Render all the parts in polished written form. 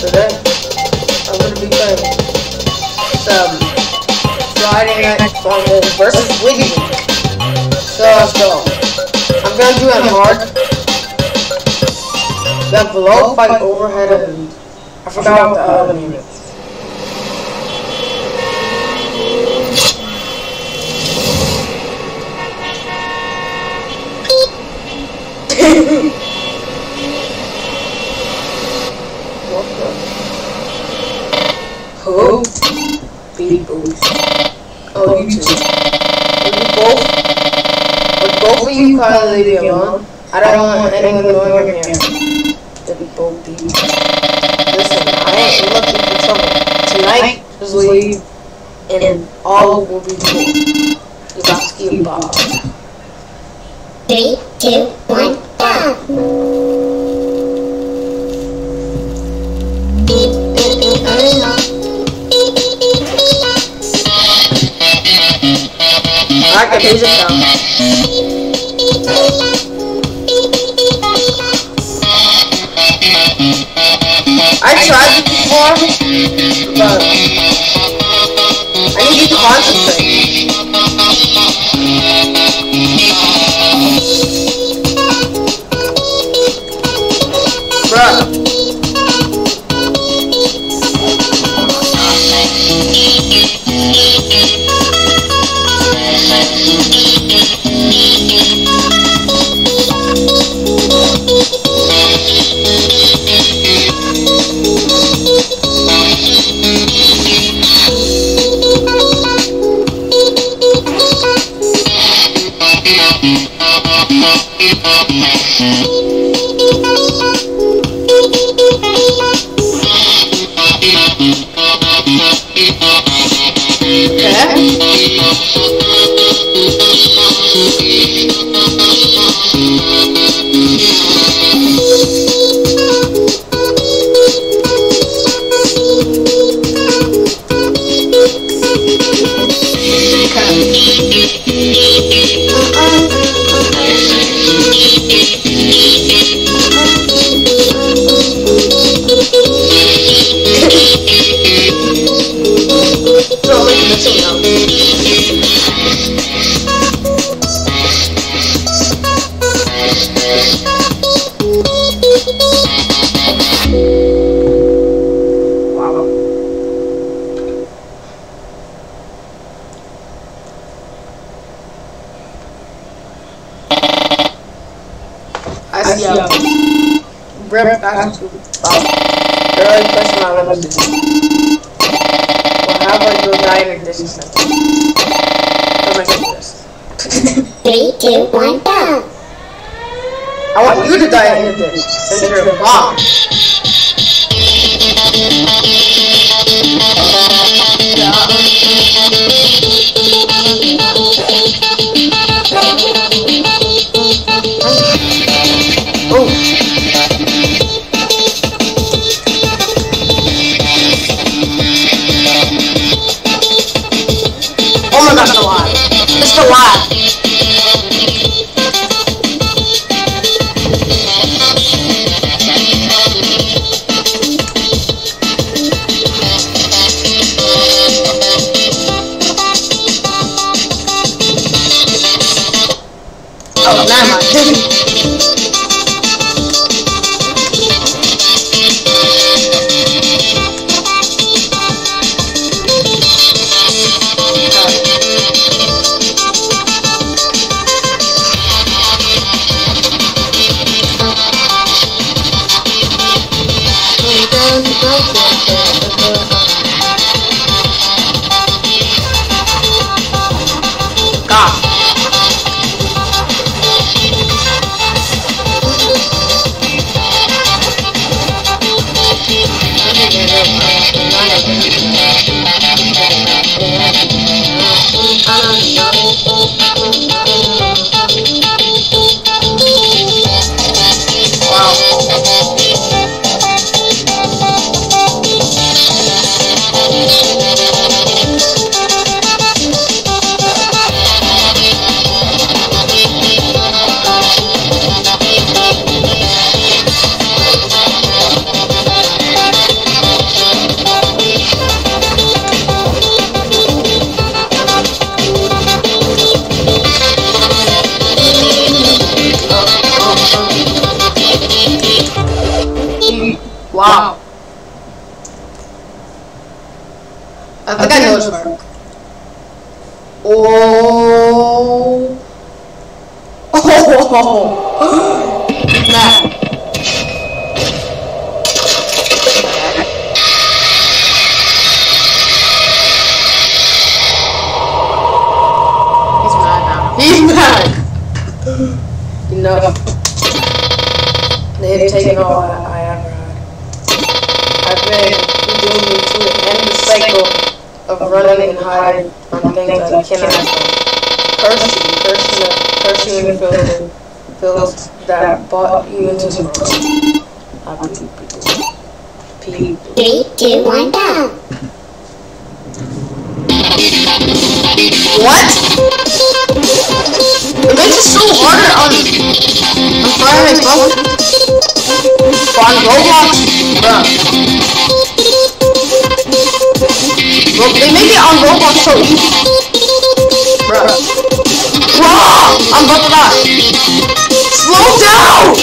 Today, I'm gonna be playing some Friday Night Fumble versus WHITTY. So let's go. I'm gonna do it on hard. Then below, fight overhead, and I forgot what the other name is. What the? Who? Beat boost. Oh, you two. Would both of you kindly leave me alone? I don't want anyone going over here. To be both beat. Listen, I ain't looking for trouble. Tonight, just leave, and all will be cool. You got to keep Bob. 3, 2, 1, go! I like the music sound. I tried it before, but I need to concentrate. Bruh. I see how rip back to early question my limits. Well, how about you die in this instance? Don't make it this. 3, 2, 1, go! I want you to die in this since you're a bomb. Oh. Oh my gosh, the lie. It's the lie. Oh, never mind. Wow. I think I know this part. Oh. Oh. Nah. He's mad now. He's mad. Enough. They've taken all I ever had. I've been doomed to an endless cycle of running and hiding from things I cannot stop. Curse you and fills that brought you into the world. People. 3, 2, 1, go. What? It makes it so harder on Fire and Smoke. On Roblox, bruh. They make it on Roblox so easy. Bruh. Whoa! I'm about to die. Slow down!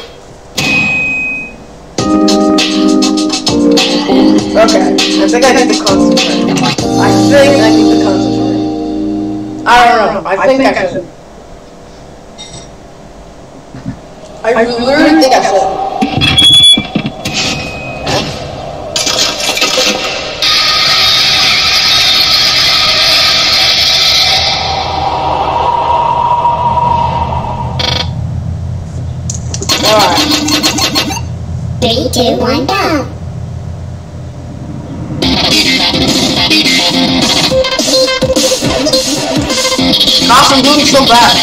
Okay, I think I need to concentrate. I don't know. I think I should. I literally think I should. Alright. 3, 2, 1, go. Gosh, I'm doing so bad.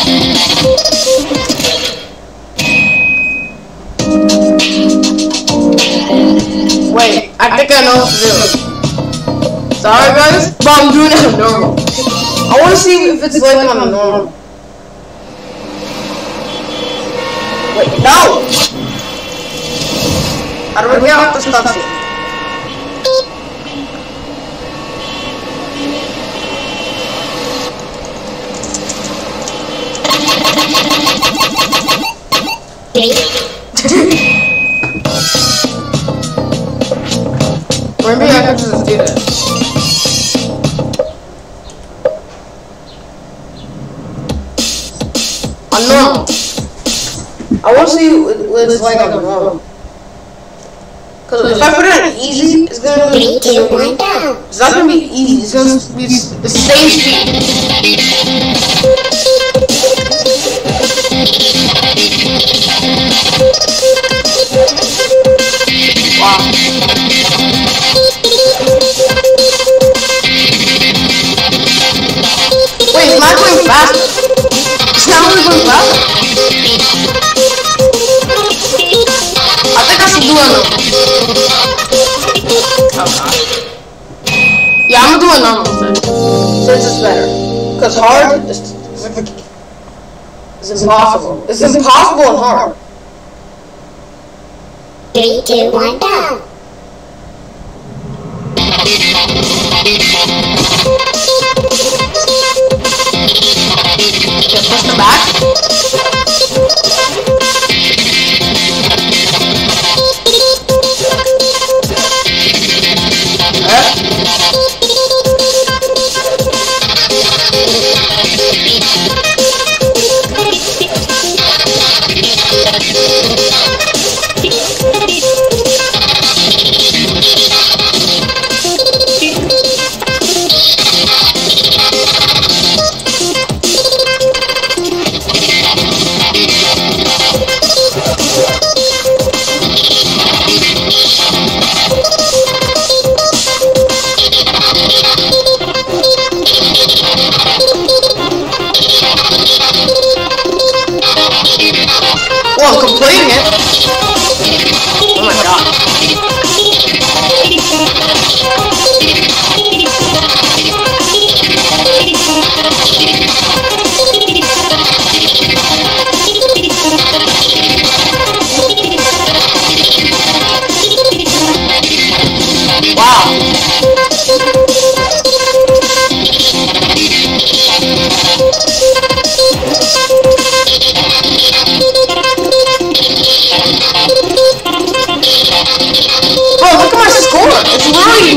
Wait, I think I know what to do. Sorry guys, but I'm doing it on normal. I want to see if it's like on normal. Wait, no! How do I get off the stuff here? Maybe I can just do this. On normal. I want to see what it's like on normal. Because if I put it on easy, it's gonna be. 3, 2, 1, go. It's not gonna be easy. It's gonna be the same speed. Wow. Wait, it's not going faster. It's not really going faster. I think I should do it. Yeah, I'm gonna do it normal since it's better. Cause hard is impossible. It's impossible and hard. 3, 2, 1, go. Just push the back.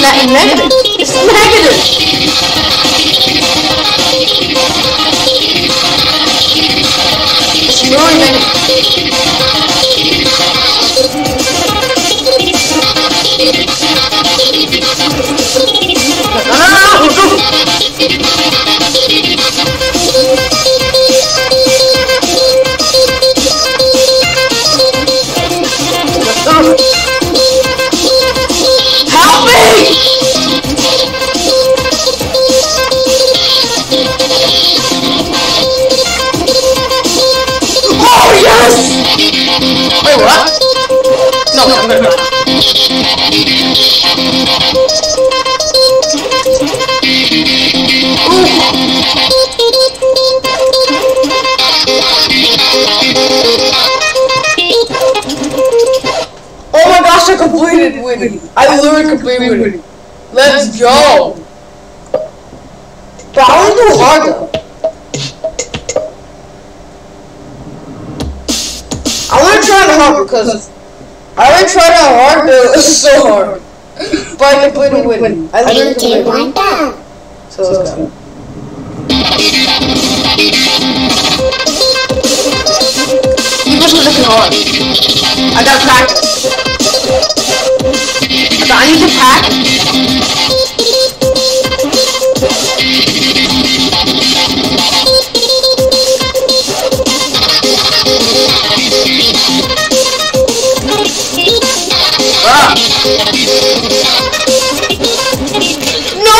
negative. It's negative. It's really negative. Help me! Oh yes! Wait, what? No, I'm gonna die. Oh my gosh, I completed WHITTY. I literally completed WHITTY. Let's go. But I want to do hard though. I want to try the hard because I already tried out hard, but it was so hard. But I completed WHITTY. I literally completed WHITTY. So let's go. You just looking hard. I gotta practice. I need to practice. No!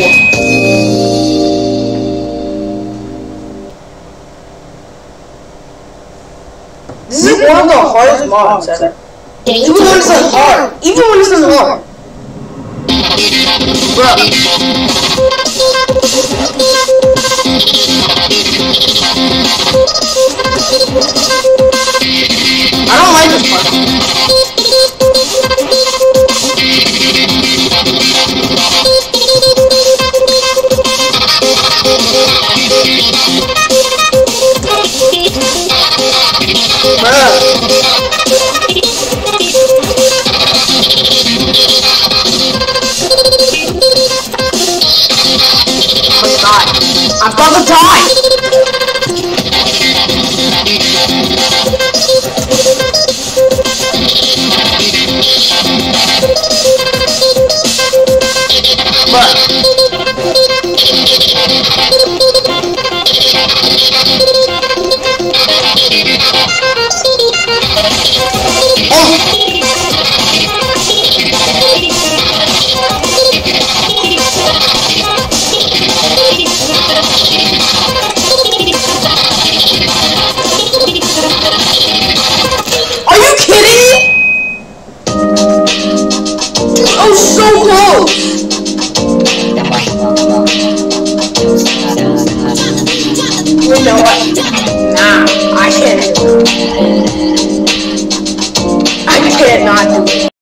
This is one of the hardest mods ever. Even when it's not hard. Even when it's not hard. Bro. I don't like this part. I'm gonna die! But